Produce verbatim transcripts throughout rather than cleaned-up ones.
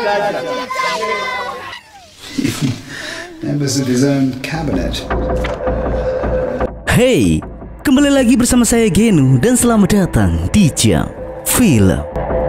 Members of his own cabinet. Hey, kembali lagi bersama saya Genu dan selamat datang di Jam Film.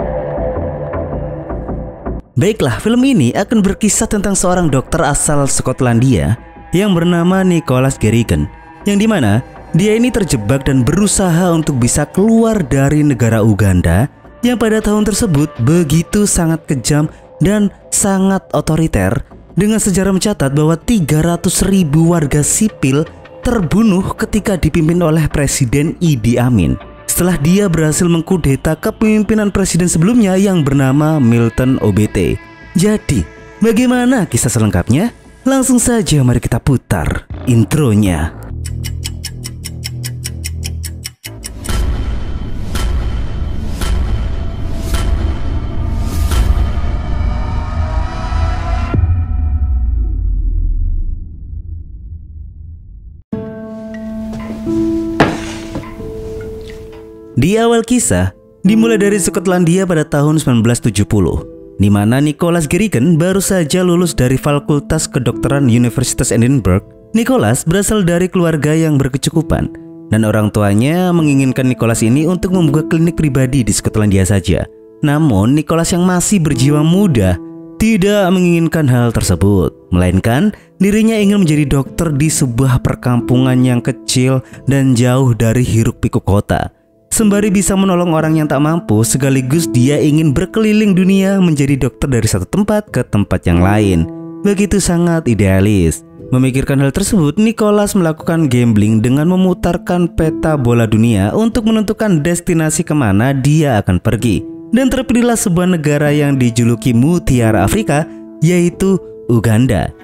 Baiklah, film ini akan berkisah tentang seorang dokter asal Skotlandia yang bernama Nicholas Garrigan, yang dimana dia ini terjebak dan berusaha untuk bisa keluar dari negara Uganda yang pada tahun tersebut begitu sangat kejam dan sangat otoriter, dengan sejarah mencatat bahwa tiga ratus ribu warga sipil terbunuh ketika dipimpin oleh Presiden Idi Amin setelah dia berhasil mengkudeta kepemimpinan presiden sebelumnya yang bernama Milton Obote. Jadi, bagaimana kisah selengkapnya? Langsung saja mari kita putar intronya. Di awal kisah, dimulai dari Skotlandia pada tahun sembilan belas tujuh puluh, di mana Nicholas Garrigan baru saja lulus dari Fakultas Kedokteran Universitas Edinburgh. Nicholas berasal dari keluarga yang berkecukupan, dan orang tuanya menginginkan Nicholas ini untuk membuka klinik pribadi di Skotlandia saja. Namun, Nicholas yang masih berjiwa muda tidak menginginkan hal tersebut, melainkan dirinya ingin menjadi dokter di sebuah perkampungan yang kecil dan jauh dari hiruk-pikuk kota. Sembari bisa menolong orang yang tak mampu, sekaligus dia ingin berkeliling dunia menjadi dokter dari satu tempat ke tempat yang lain. Begitu sangat idealis. Memikirkan hal tersebut, Nicholas melakukan gambling dengan memutarkan peta bola dunia untuk menentukan destinasi kemana dia akan pergi. Dan terpilihlah sebuah negara yang dijuluki Mutiara Afrika, yaitu Uganda.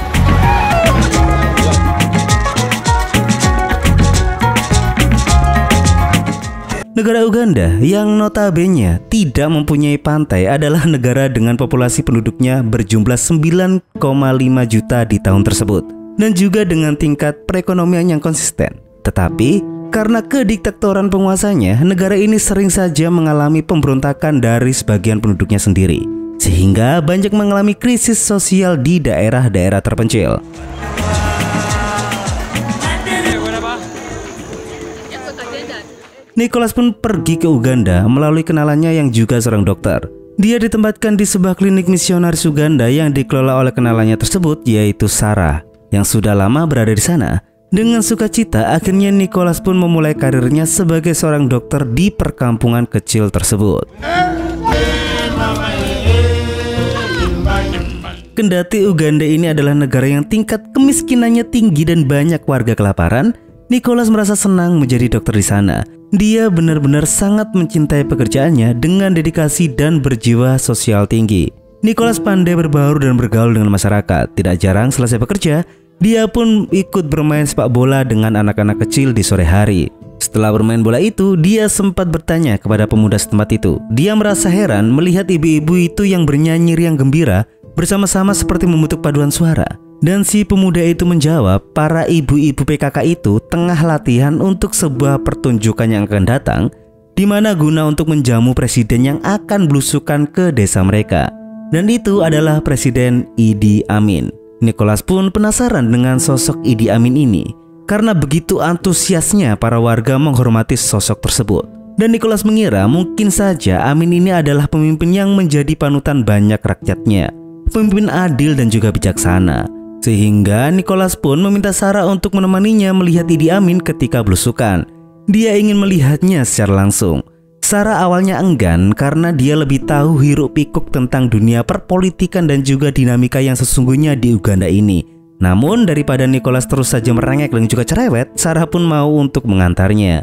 Negara Uganda yang notabene tidak mempunyai pantai adalah negara dengan populasi penduduknya berjumlah sembilan koma lima juta di tahun tersebut, dan juga dengan tingkat perekonomian yang konsisten. Tetapi karena kediktatoran penguasanya, negara ini sering saja mengalami pemberontakan dari sebagian penduduknya sendiri, sehingga banyak mengalami krisis sosial di daerah-daerah terpencil. Nicholas pun pergi ke Uganda melalui kenalannya yang juga seorang dokter. Dia ditempatkan di sebuah klinik misionaris Uganda yang dikelola oleh kenalannya tersebut, yaitu Sarah, yang sudah lama berada di sana. Dengan sukacita, akhirnya Nicholas pun memulai karirnya sebagai seorang dokter di perkampungan kecil tersebut. Kendati Uganda ini adalah negara yang tingkat kemiskinannya tinggi dan banyak warga kelaparan, Nicholas merasa senang menjadi dokter di sana. Dia benar-benar sangat mencintai pekerjaannya dengan dedikasi dan berjiwa sosial tinggi. Nicholas pandai berbaur dan bergaul dengan masyarakat. Tidak jarang selesai bekerja, dia pun ikut bermain sepak bola dengan anak-anak kecil di sore hari. Setelah bermain bola itu, dia sempat bertanya kepada pemuda setempat itu. Dia merasa heran melihat ibu-ibu itu yang bernyanyi riang gembira bersama-sama seperti membentuk paduan suara. Dan si pemuda itu menjawab, para ibu-ibu P K K itu tengah latihan untuk sebuah pertunjukan yang akan datang, di mana guna untuk menjamu presiden yang akan belusukan ke desa mereka. Dan itu adalah Presiden Idi Amin. Nicholas pun penasaran dengan sosok Idi Amin ini, karena begitu antusiasnya para warga menghormati sosok tersebut. Dan Nicholas mengira mungkin saja Amin ini adalah pemimpin yang menjadi panutan banyak rakyatnya, pemimpin adil dan juga bijaksana. Sehingga Nicholas pun meminta Sarah untuk menemaninya melihat Idi Amin ketika belusukan. Dia ingin melihatnya secara langsung. Sarah awalnya enggan karena dia lebih tahu hiruk pikuk tentang dunia perpolitikan dan juga dinamika yang sesungguhnya di Uganda ini. Namun daripada Nicholas terus saja merengek dan juga cerewet, Sarah pun mau untuk mengantarnya.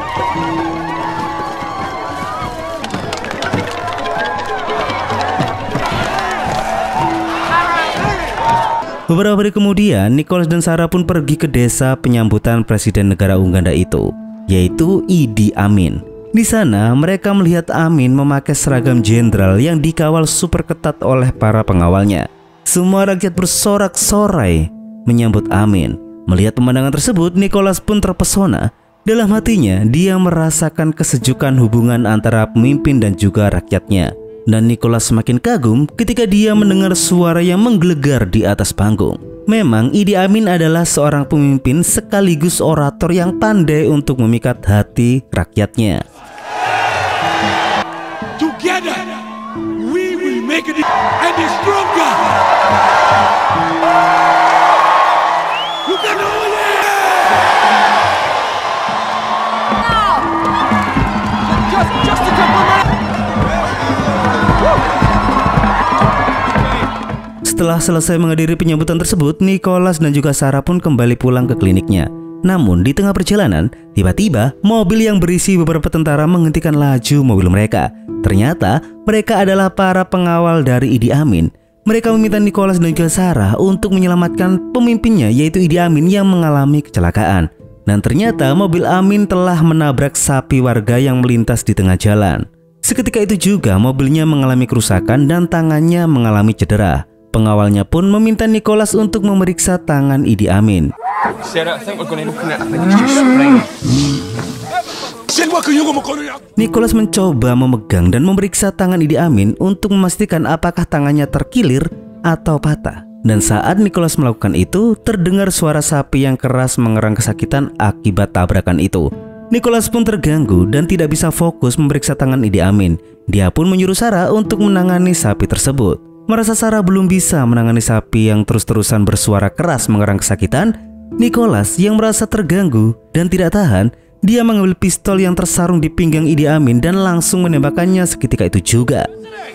Beberapa hari kemudian, Nicholas dan Sarah pun pergi ke desa penyambutan presiden negara Uganda itu, yaitu Idi Amin. Di sana, mereka melihat Amin memakai seragam jenderal yang dikawal super ketat oleh para pengawalnya. Semua rakyat bersorak-sorai menyambut Amin. Melihat pemandangan tersebut, Nicholas pun terpesona. Dalam hatinya, dia merasakan kesejukan hubungan antara pemimpin dan juga rakyatnya. Dan Nicholas semakin kagum ketika dia mendengar suara yang menggelegar di atas panggung. Memang Idi Amin adalah seorang pemimpin sekaligus orator yang pandai untuk memikat hati rakyatnya. Together we will make it and be stronger. You can do it. Just, just a couple minutes. Setelah selesai menghadiri penyambutan tersebut, Nicholas dan juga Sarah pun kembali pulang ke kliniknya. Namun di tengah perjalanan, tiba-tiba mobil yang berisi beberapa tentara menghentikan laju mobil mereka. Ternyata mereka adalah para pengawal dari Idi Amin. Mereka meminta Nicholas dan juga Sarah untuk menyelamatkan pemimpinnya, yaitu Idi Amin yang mengalami kecelakaan. Dan ternyata mobil Amin telah menabrak sapi warga yang melintas di tengah jalan. Seketika itu juga mobilnya mengalami kerusakan dan tangannya mengalami cedera. Pengawalnya pun meminta Nicholas untuk memeriksa tangan Idi Amin. Nicholas mencoba memegang dan memeriksa tangan Idi Amin untuk memastikan apakah tangannya terkilir atau patah. Dan saat Nicholas melakukan itu, terdengar suara sapi yang keras mengerang kesakitan akibat tabrakan itu. Nicholas pun terganggu dan tidak bisa fokus memeriksa tangan Idi Amin. Dia pun menyuruh Sarah untuk menangani sapi tersebut. Merasa Sarah belum bisa menangani sapi yang terus-terusan bersuara keras mengerang kesakitan, Nicholas yang merasa terganggu dan tidak tahan, dia mengambil pistol yang tersarung di pinggang Idi Amin dan langsung menembakkannya seketika itu juga.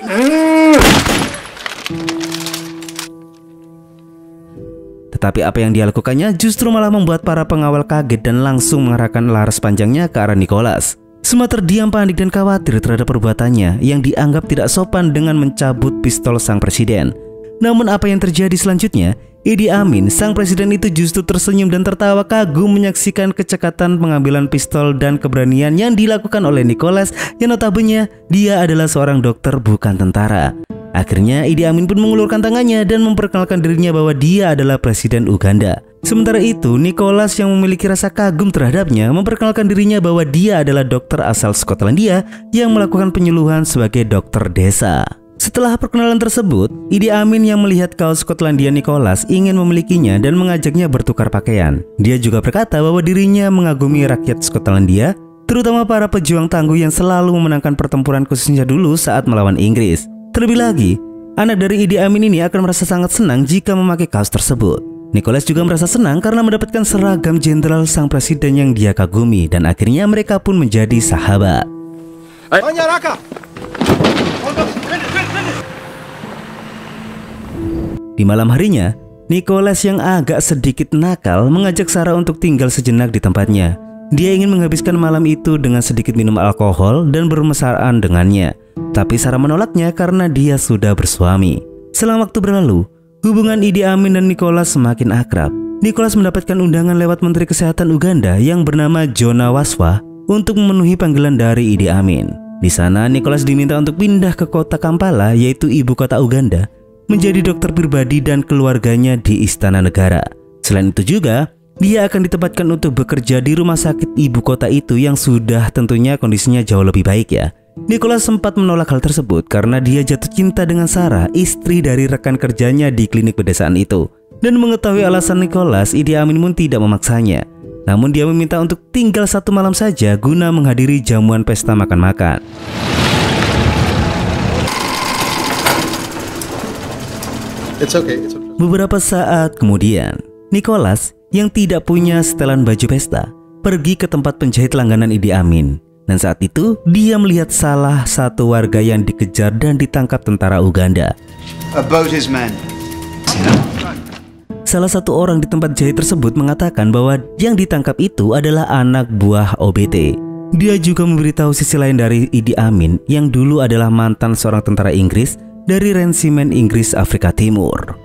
Tetapi apa yang dia lakukannya justru malah membuat para pengawal kaget dan langsung mengarahkan laras panjangnya ke arah Nicholas. Semua terdiam panik dan khawatir terhadap perbuatannya yang dianggap tidak sopan dengan mencabut pistol sang presiden. Namun apa yang terjadi selanjutnya? Idi Amin, sang presiden itu justru tersenyum dan tertawa kagum menyaksikan kecekatan pengambilan pistol dan keberanian yang dilakukan oleh Nicholas yang notabene dia adalah seorang dokter bukan tentara. Akhirnya Idi Amin pun mengulurkan tangannya dan memperkenalkan dirinya bahwa dia adalah presiden Uganda. Sementara itu, Nicholas yang memiliki rasa kagum terhadapnya memperkenalkan dirinya bahwa dia adalah dokter asal Skotlandia yang melakukan penyuluhan sebagai dokter desa. Setelah perkenalan tersebut, Idi Amin yang melihat kaos Skotlandia Nicholas ingin memilikinya dan mengajaknya bertukar pakaian. Dia juga berkata bahwa dirinya mengagumi rakyat Skotlandia, terutama para pejuang tangguh yang selalu memenangkan pertempuran khususnya dulu saat melawan Inggris. Terlebih lagi, anak dari Idi Amin ini akan merasa sangat senang jika memakai kaos tersebut. Nicholas juga merasa senang karena mendapatkan seragam jenderal sang presiden yang dia kagumi dan akhirnya mereka pun menjadi sahabat. Di malam harinya, Nicholas yang agak sedikit nakal mengajak Sarah untuk tinggal sejenak di tempatnya. Dia ingin menghabiskan malam itu dengan sedikit minum alkohol dan bermesraan dengannya. Tapi Sarah menolaknya karena dia sudah bersuami. Selang waktu berlalu, hubungan Idi Amin dan Nicholas semakin akrab. Nicholas mendapatkan undangan lewat Menteri Kesehatan Uganda yang bernama Jona Waswa untuk memenuhi panggilan dari Idi Amin. Di sana, Nicholas diminta untuk pindah ke kota Kampala, yaitu ibu kota Uganda, menjadi dokter pribadi dan keluarganya di Istana Negara. Selain itu juga, dia akan ditempatkan untuk bekerja di rumah sakit ibu kota itu yang sudah tentunya kondisinya jauh lebih baik ya. Nicholas sempat menolak hal tersebut karena dia jatuh cinta dengan Sarah, istri dari rekan kerjanya di klinik pedesaan itu. Dan mengetahui alasan Nicholas, Idi Amin pun tidak memaksanya. Namun dia meminta untuk tinggal satu malam saja guna menghadiri jamuan pesta makan-makan. It's okay, it's okay. Beberapa saat kemudian, Nicholas yang tidak punya setelan baju pesta pergi ke tempat penjahit langganan Idi Amin. Dan saat itu, dia melihat salah satu warga yang dikejar dan ditangkap tentara Uganda. About his men. Salah satu orang di tempat jahit tersebut mengatakan bahwa yang ditangkap itu adalah anak buah O B T. Dia juga memberitahu sisi lain dari Idi Amin yang dulu adalah mantan seorang tentara Inggris dari Rensimen Inggris Afrika Timur.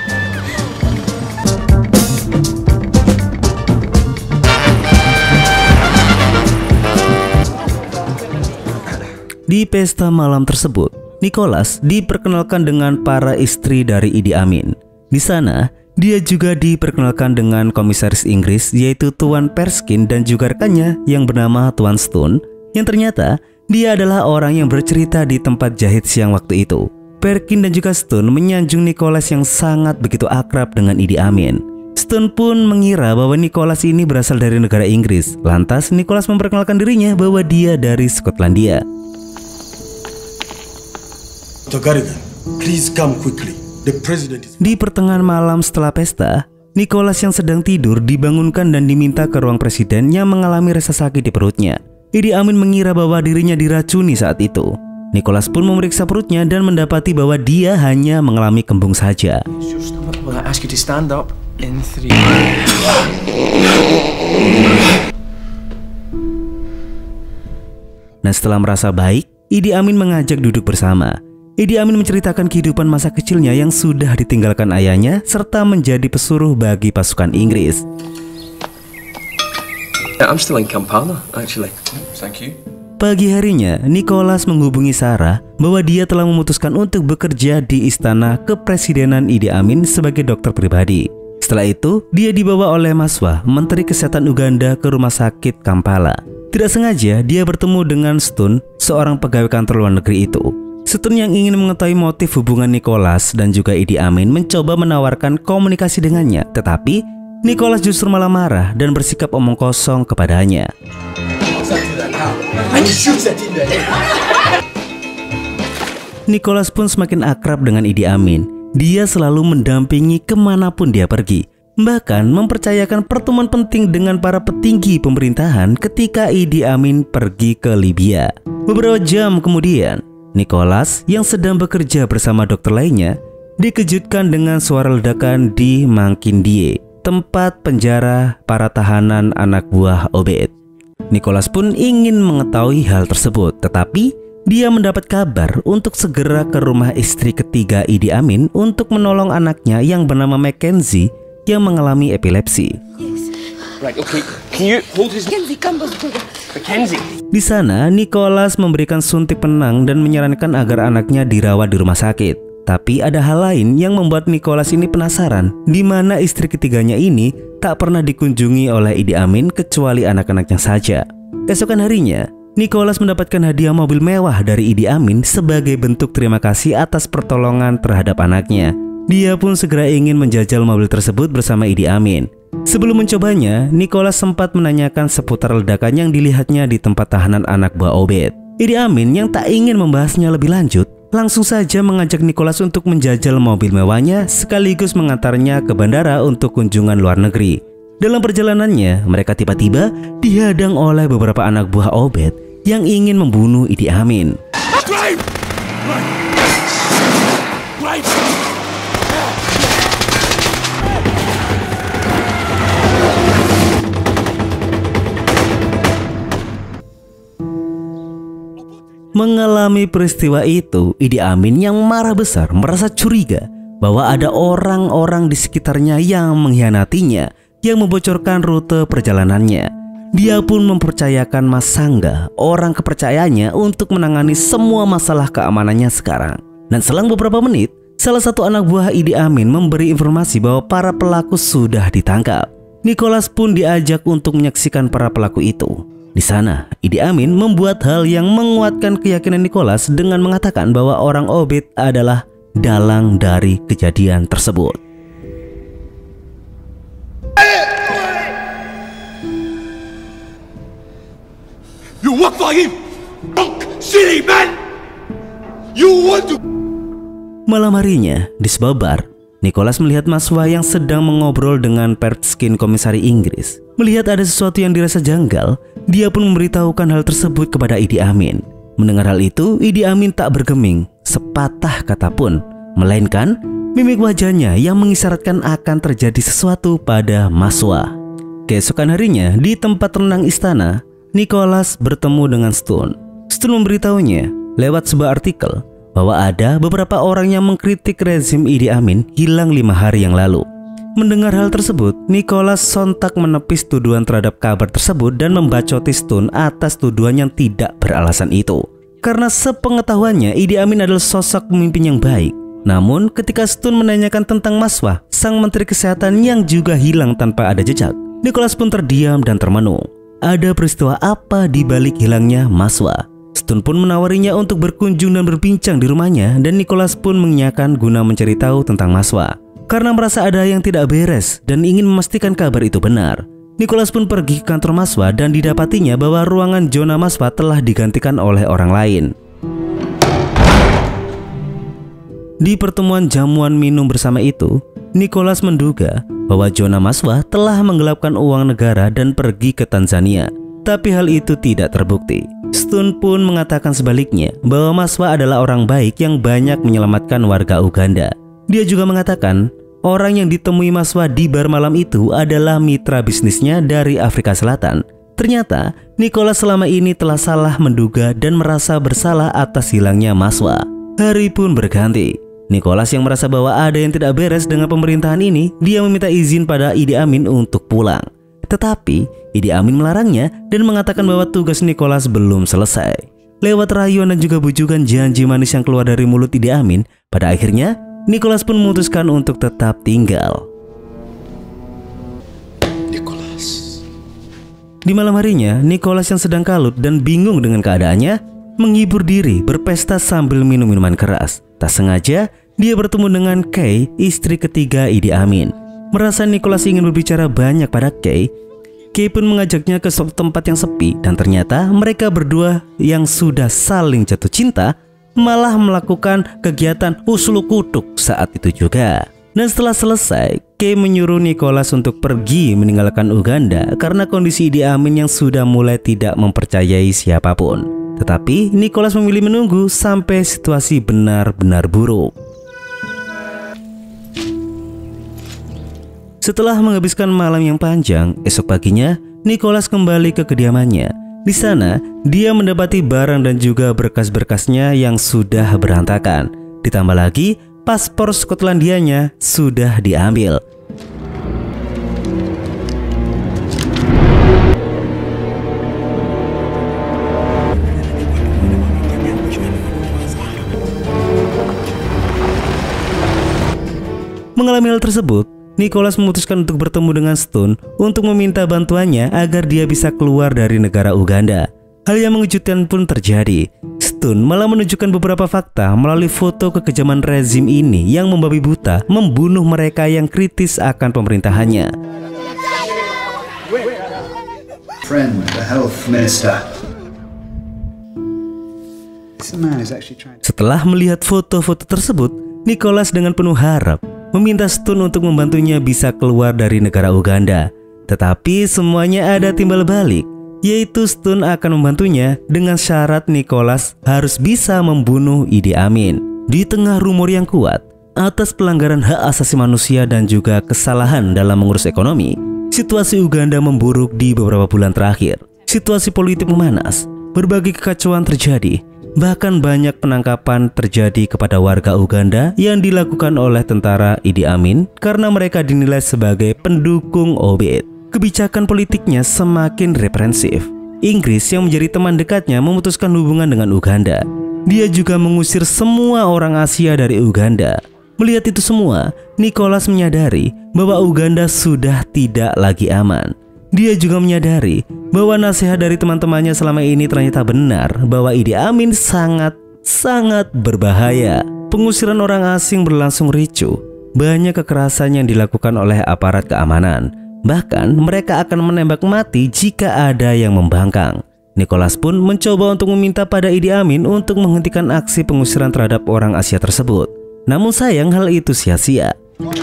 Di pesta malam tersebut, Nicholas diperkenalkan dengan para istri dari Idi Amin. Di sana, dia juga diperkenalkan dengan komisaris Inggris yaitu Tuan Perskin dan juga rekannya yang bernama Tuan Stone, yang ternyata Dia adalah orang yang bercerita di tempat jahit siang waktu itu. Perkin dan juga Stone menyanjung Nicholas yang sangat begitu akrab dengan Idi Amin. Stone pun mengira bahwa Nicholas ini berasal dari negara Inggris. Lantas Nicholas memperkenalkan dirinya bahwa dia dari Skotlandia. Doctor Garrigan, please come quickly. The president is... Di pertengahan malam setelah pesta, Nicholas yang sedang tidur dibangunkan dan diminta ke ruang presiden yang mengalami rasa sakit di perutnya. Idi Amin mengira bahwa dirinya diracuni saat itu. Nicholas pun memeriksa perutnya dan mendapati bahwa dia hanya mengalami kembung saja. Nah, setelah merasa baik, Idi Amin mengajak duduk bersama. Idi Amin menceritakan kehidupan masa kecilnya yang sudah ditinggalkan ayahnya serta menjadi pesuruh bagi pasukan Inggris. I'm still in Kampala, actually. Thank you. Pagi harinya, Nicholas menghubungi Sarah bahwa dia telah memutuskan untuk bekerja di istana kepresidenan Idi Amin sebagai dokter pribadi. Setelah itu, dia dibawa oleh Maswa, Menteri Kesehatan Uganda, ke rumah sakit Kampala. Tidak sengaja, dia bertemu dengan Stone, seorang pegawai kantor luar negeri itu. Stone yang ingin mengetahui motif hubungan Nicholas dan juga Idi Amin mencoba menawarkan komunikasi dengannya, tetapi Nicholas justru malah marah dan bersikap omong kosong kepadanya. Nicholas pun semakin akrab dengan Idi Amin. Dia selalu mendampingi kemanapun dia pergi, bahkan mempercayakan pertemuan penting dengan para petinggi pemerintahan ketika Idi Amin pergi ke Libya. Beberapa jam kemudian, Nicholas yang sedang bekerja bersama dokter lainnya dikejutkan dengan suara ledakan di Mankindye, tempat penjara para tahanan anak buah Obed. Nicholas pun ingin mengetahui hal tersebut, tetapi dia mendapat kabar untuk segera ke rumah istri ketiga Idi Amin untuk menolong anaknya yang bernama Mackenzie yang mengalami epilepsi. Right, okay. Can you hold his... Mackenzie, come Mackenzie. Di sana, Nicholas memberikan suntik penang dan menyarankan agar anaknya dirawat di rumah sakit. Tapi ada hal lain yang membuat Nicholas ini penasaran, di mana istri ketiganya ini tak pernah dikunjungi oleh Idi Amin kecuali anak-anaknya saja. Keesokan harinya, Nicholas mendapatkan hadiah mobil mewah dari Idi Amin sebagai bentuk terima kasih atas pertolongan terhadap anaknya. Dia pun segera ingin menjajal mobil tersebut bersama Idi Amin. Sebelum mencobanya, Nicholas sempat menanyakan seputar ledakan yang dilihatnya di tempat tahanan anak buah Obed. Idi Amin yang tak ingin membahasnya lebih lanjut, langsung saja mengajak Nicholas untuk menjajal mobil mewahnya sekaligus mengantarnya ke bandara untuk kunjungan luar negeri. Dalam perjalanannya, mereka tiba-tiba dihadang oleh beberapa anak buah Obed yang ingin membunuh Idi Amin. Drive! Drive! Mengalami peristiwa itu, Idi Amin yang marah besar merasa curiga bahwa ada orang-orang di sekitarnya yang mengkhianatinya, yang membocorkan rute perjalanannya. Dia pun mempercayakan Mas Sangga, orang kepercayaannya, untuk menangani semua masalah keamanannya sekarang. Dan selang beberapa menit, salah satu anak buah Idi Amin memberi informasi bahwa para pelaku sudah ditangkap. Nicholas pun diajak untuk menyaksikan para pelaku itu. Di sana, Idi Amin membuat hal yang menguatkan keyakinan Nicholas dengan mengatakan bahwa orang Obed adalah dalang dari kejadian tersebut. You walk like him! Silly man! You want to... Malam harinya, di sebuah bar, Nicholas melihat Maswa yang sedang mengobrol dengan Perskin, komisari Inggris. Melihat ada sesuatu yang dirasa janggal, dia pun memberitahukan hal tersebut kepada Idi Amin. Mendengar hal itu, Idi Amin tak bergeming sepatah kata pun, melainkan mimik wajahnya yang mengisyaratkan akan terjadi sesuatu pada Maswa. Keesokan harinya, di tempat renang istana, Nicholas bertemu dengan Stone. Stone memberitahunya lewat sebuah artikel bahwa ada beberapa orang yang mengkritik rezim Idi Amin hilang lima hari yang lalu. Mendengar hal tersebut, Nicholas sontak menepis tuduhan terhadap kabar tersebut dan membacoti Stone atas tuduhan yang tidak beralasan itu. Karena sepengetahuannya, Idi Amin adalah sosok pemimpin yang baik. Namun, ketika Stone menanyakan tentang Maswa, sang menteri kesehatan yang juga hilang tanpa ada jejak, Nicholas pun terdiam dan termenung. Ada peristiwa apa di balik hilangnya Maswa? Stun pun menawarinya untuk berkunjung dan berbincang di rumahnya, dan Nicholas pun mengiyakan guna mencari tahu tentang Maswa. Karena merasa ada yang tidak beres dan ingin memastikan kabar itu benar, Nicholas pun pergi ke kantor Maswa dan didapatinya bahwa ruangan Jonah Maswa telah digantikan oleh orang lain. Di pertemuan jamuan minum bersama itu, Nicholas menduga bahwa Jonah Maswa telah menggelapkan uang negara dan pergi ke Tanzania. Tapi hal itu tidak terbukti. Stun pun mengatakan sebaliknya bahwa Maswa adalah orang baik yang banyak menyelamatkan warga Uganda. Dia juga mengatakan orang yang ditemui Maswa di bar malam itu adalah mitra bisnisnya dari Afrika Selatan. Ternyata Nicholas selama ini telah salah menduga dan merasa bersalah atas hilangnya Maswa. Hari pun berganti. Nicholas yang merasa bahwa ada yang tidak beres dengan pemerintahan ini, dia meminta izin pada Idi Amin untuk pulang. Tetapi Idi Amin melarangnya dan mengatakan bahwa tugas Nicholas belum selesai. Lewat rayuan dan juga bujukan janji manis yang keluar dari mulut Idi Amin, pada akhirnya Nicholas pun memutuskan untuk tetap tinggal. Nicholas. Di malam harinya, Nicholas yang sedang kalut dan bingung dengan keadaannya menghibur diri berpesta sambil minum minuman keras. Tak sengaja dia bertemu dengan Kay, istri ketiga Idi Amin. Merasa Nicholas ingin berbicara banyak pada Kay, Kay pun mengajaknya ke suatu tempat yang sepi, dan ternyata mereka berdua yang sudah saling jatuh cinta malah melakukan kegiatan uslu kutuk saat itu juga. Dan setelah selesai, Kay menyuruh Nicholas untuk pergi meninggalkan Uganda karena kondisi Idi Amin yang sudah mulai tidak mempercayai siapapun. Tetapi Nicholas memilih menunggu sampai situasi benar-benar buruk. Setelah menghabiskan malam yang panjang, esok paginya Nicholas kembali ke kediamannya. Di sana, dia mendapati barang dan juga berkas-berkasnya yang sudah berantakan. Ditambah lagi, paspor Skotlandianya sudah diambil. Mengalami hal tersebut, Nicholas memutuskan untuk bertemu dengan Stun untuk meminta bantuannya agar dia bisa keluar dari negara Uganda. Hal yang mengejutkan pun terjadi. Stun malah menunjukkan beberapa fakta melalui foto kekejaman rezim ini yang membabi buta membunuh mereka yang kritis akan pemerintahannya. Friend, the health minister. This man is actually trying to... Setelah melihat foto-foto tersebut, Nicholas dengan penuh harap meminta Stun untuk membantunya bisa keluar dari negara Uganda. Tetapi semuanya ada timbal balik, yaitu Stun akan membantunya dengan syarat Nicholas harus bisa membunuh Idi Amin. Di tengah rumor yang kuat atas pelanggaran hak asasi manusia dan juga kesalahan dalam mengurus ekonomi, situasi Uganda memburuk di beberapa bulan terakhir. Situasi politik memanas, berbagai kekacauan terjadi. Bahkan banyak penangkapan terjadi kepada warga Uganda yang dilakukan oleh tentara Idi Amin karena mereka dinilai sebagai pendukung Obeid. Kebijakan politiknya semakin represif. Inggris yang menjadi teman dekatnya memutuskan hubungan dengan Uganda. Dia juga mengusir semua orang Asia dari Uganda. Melihat itu semua, Nicholas menyadari bahwa Uganda sudah tidak lagi aman. Dia juga menyadari bahwa nasihat dari teman-temannya selama ini ternyata benar, bahwa Idi Amin sangat-sangat berbahaya. Pengusiran orang asing berlangsung ricuh. Banyak kekerasan yang dilakukan oleh aparat keamanan. Bahkan mereka akan menembak mati jika ada yang membangkang. Nicholas pun mencoba untuk meminta pada Idi Amin untuk menghentikan aksi pengusiran terhadap orang Asia tersebut. Namun sayang hal itu sia-sia.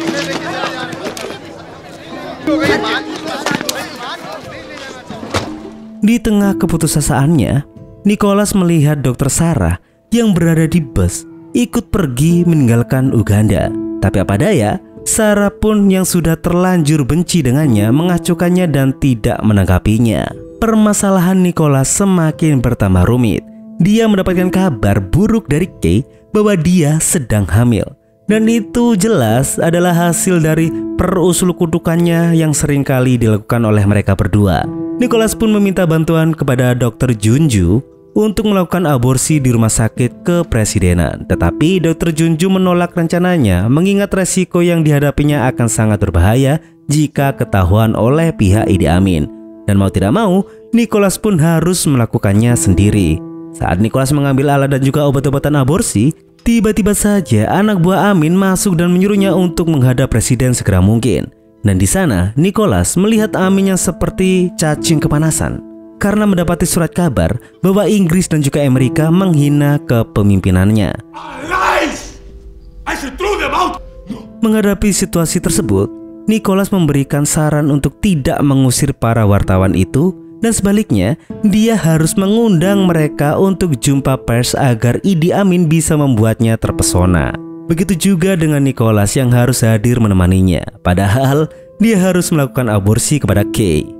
Di tengah keputusasaannya, Nicholas melihat dokter Sarah yang berada di bus ikut pergi meninggalkan Uganda. Tapi apa daya, Sarah pun yang sudah terlanjur benci dengannya mengacuhkannya dan tidak menanggapinya. Permasalahan Nicholas semakin bertambah rumit. Dia mendapatkan kabar buruk dari Kay bahwa dia sedang hamil. Dan itu jelas adalah hasil dari perusul kutukannya yang seringkali dilakukan oleh mereka berdua. Nicholas pun meminta bantuan kepada dokter Junju untuk melakukan aborsi di rumah sakit kepresidenan. Tetapi dokter Junju menolak rencananya mengingat resiko yang dihadapinya akan sangat berbahaya jika ketahuan oleh pihak Idi Amin. Dan mau tidak mau, Nicholas pun harus melakukannya sendiri. Saat Nicholas mengambil alat dan juga obat-obatan aborsi, tiba-tiba saja anak buah Amin masuk dan menyuruhnya untuk menghadap presiden segera mungkin. Dan di sana Nicholas melihat Amin yang seperti cacing kepanasan karena mendapati surat kabar bahwa Inggris dan juga Amerika menghina kepemimpinannya. Lies! I should throw them out! Menghadapi situasi tersebut, Nicholas memberikan saran untuk tidak mengusir para wartawan itu, dan sebaliknya dia harus mengundang mereka untuk jumpa pers agar Idi Amin bisa membuatnya terpesona. Begitu juga dengan Nicholas yang harus hadir menemaninya, padahal dia harus melakukan aborsi kepada Kay.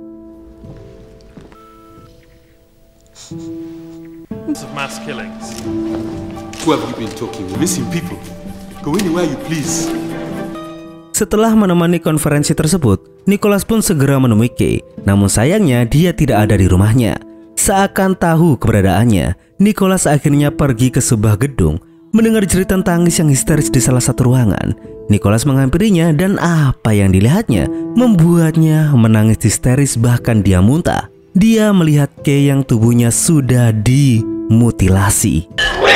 Mass killings. Who have you been talking? We're missing people. Go anywhere you please. Setelah menemani konferensi tersebut, Nicholas pun segera menemui Kay. Namun sayangnya dia tidak ada di rumahnya. Seakan tahu keberadaannya, Nicholas akhirnya pergi ke sebuah gedung. Mendengar jeritan tangis yang histeris di salah satu ruangan, Nicholas menghampirinya dan apa yang dilihatnya membuatnya menangis histeris, bahkan dia muntah. Dia melihat Kay yang tubuhnya sudah dimutilasi.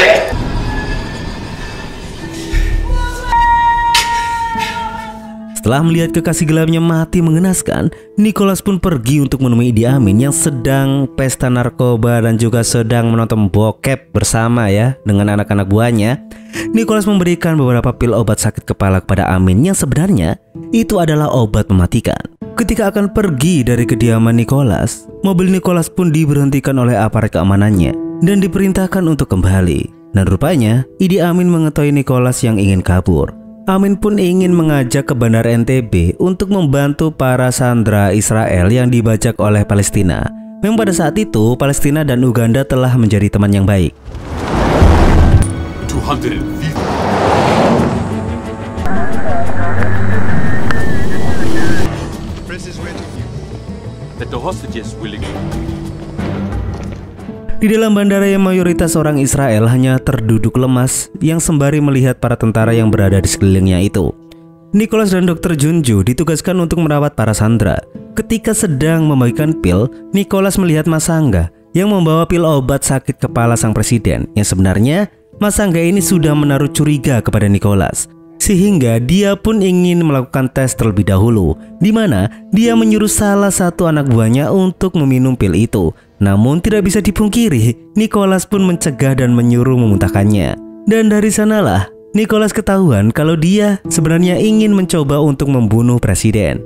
Setelah melihat kekasih gelapnya mati mengenaskan, Nicholas pun pergi untuk menemui Idi Amin yang sedang pesta narkoba dan juga sedang menonton bokep bersama ya dengan anak-anak buahnya. Nicholas memberikan beberapa pil obat sakit kepala kepada Amin yang sebenarnya itu adalah obat mematikan. Ketika akan pergi dari kediaman Nicholas, mobil Nicholas pun diberhentikan oleh aparat keamanannya dan diperintahkan untuk kembali. Dan rupanya Idi Amin mengetahui Nicholas yang ingin kabur. Amin pun ingin mengajak ke Bandar N T B untuk membantu para sandera Israel yang dibajak oleh Palestina. Memang pada saat itu Palestina dan Uganda telah menjadi teman yang baik. two hundred fifty. Prince is waiting for you. Let the hostages willingly. Di dalam bandara yang mayoritas orang Israel hanya terduduk lemas yang sembari melihat para tentara yang berada di sekelilingnya itu. Nicholas dan dokter Junju ditugaskan untuk merawat para sandera. Ketika sedang membagikan pil, Nicholas melihat Mas Angga yang membawa pil obat sakit kepala sang presiden. Yang sebenarnya Mas Angga ini sudah menaruh curiga kepada Nicholas, sehingga dia pun ingin melakukan tes terlebih dahulu, di mana dia menyuruh salah satu anak buahnya untuk meminum pil itu. Namun tidak bisa dipungkiri, Nicholas pun mencegah dan menyuruh memuntahkannya. Dan dari sanalah Nicholas ketahuan kalau dia sebenarnya ingin mencoba untuk membunuh presiden.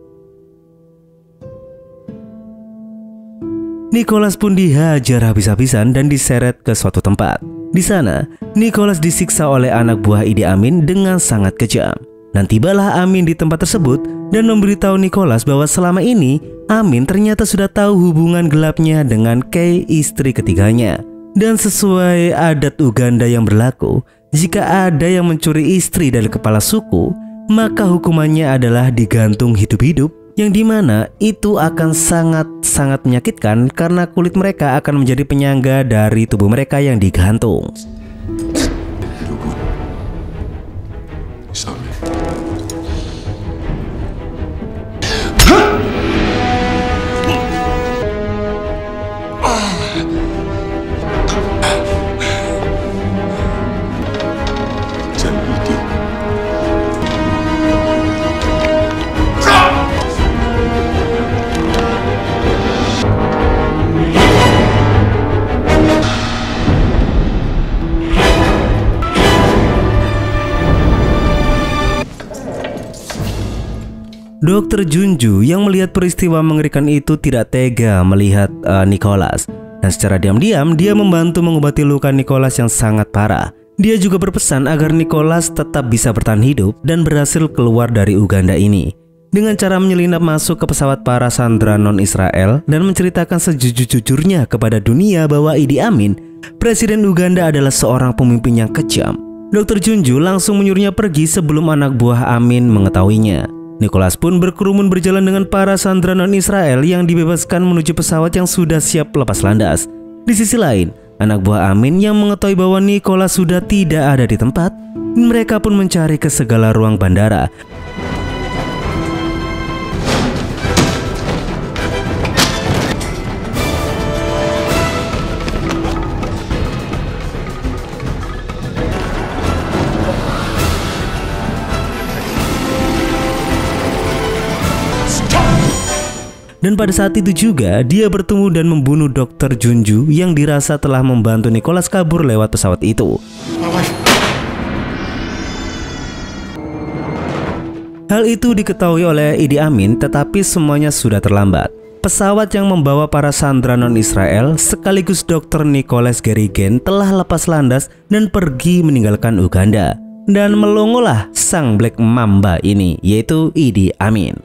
Nicholas pun dihajar habis-habisan dan diseret ke suatu tempat. Di sana, Nicholas disiksa oleh anak buah Idi Amin dengan sangat kejam. Dan tibalah Amin di tempat tersebut dan memberitahu Nicholas bahwa selama ini Amin ternyata sudah tahu hubungan gelapnya dengan Kay, istri ketiganya. Dan sesuai adat Uganda yang berlaku, jika ada yang mencuri istri dari kepala suku, maka hukumannya adalah digantung hidup-hidup, yang dimana itu akan sangat-sangat menyakitkan karena kulit mereka akan menjadi penyangga dari tubuh mereka yang digantung. Dokter Junju yang melihat peristiwa mengerikan itu tidak tega melihat uh, Nicholas, dan secara diam-diam dia membantu mengobati luka Nicholas yang sangat parah. Dia juga berpesan agar Nicholas tetap bisa bertahan hidup dan berhasil keluar dari Uganda ini dengan cara menyelinap masuk ke pesawat para sandera non-Israel dan menceritakan sejujur-jujurnya kepada dunia bahwa Idi Amin, presiden Uganda, adalah seorang pemimpin yang kejam. Dokter Junju langsung menyuruhnya pergi sebelum anak buah Amin mengetahuinya. Nicholas pun berkerumun berjalan dengan para sandera non-Israel yang dibebaskan menuju pesawat yang sudah siap lepas landas. Di sisi lain, anak buah Amin yang mengetahui bahwa Nicholas sudah tidak ada di tempat, mereka pun mencari ke segala ruang bandara. Dan pada saat itu juga dia bertemu dan membunuh dokter Junju yang dirasa telah membantu Nicholas kabur lewat pesawat itu. Hal itu diketahui oleh Idi Amin, tetapi semuanya sudah terlambat. Pesawat yang membawa para sandera non-Israel sekaligus dokter Nicholas Garrigan telah lepas landas dan pergi meninggalkan Uganda. Dan melongolah sang Black Mamba ini, yaitu Idi Amin.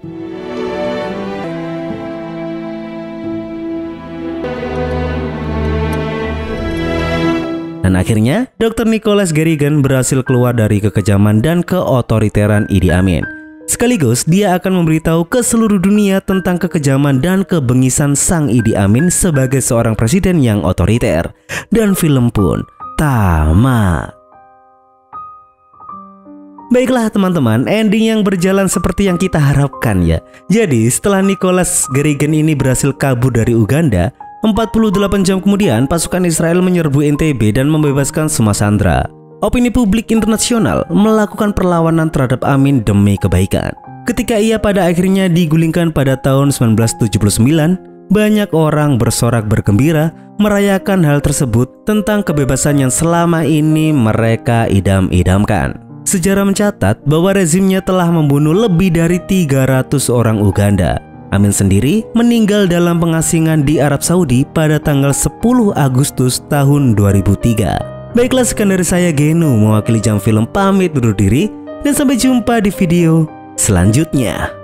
Dan akhirnya, dokter Nicholas Garrigan berhasil keluar dari kekejaman dan keotoriteran Idi Amin. Sekaligus, dia akan memberitahu ke seluruh dunia tentang kekejaman dan kebengisan sang Idi Amin sebagai seorang presiden yang otoriter. Dan film pun tamat. Baiklah teman-teman, ending yang berjalan seperti yang kita harapkan ya. Jadi, setelah Nicholas Garrigan ini berhasil kabur dari Uganda, empat puluh delapan jam kemudian, pasukan Israel menyerbu N T B dan membebaskan semua sandera. Opini publik internasional melakukan perlawanan terhadap Amin demi kebaikan. Ketika ia pada akhirnya digulingkan pada tahun seribu sembilan ratus tujuh puluh sembilan, banyak orang bersorak bergembira merayakan hal tersebut tentang kebebasan yang selama ini mereka idam-idamkan. Sejarah mencatat bahwa rezimnya telah membunuh lebih dari tiga ratus orang Uganda. Amin sendiri meninggal dalam pengasingan di Arab Saudi pada tanggal sepuluh Agustus tahun dua ribu tiga. Baiklah, sekian dari saya Genu mewakili Jam Film pamit undur diri dan sampai jumpa di video selanjutnya.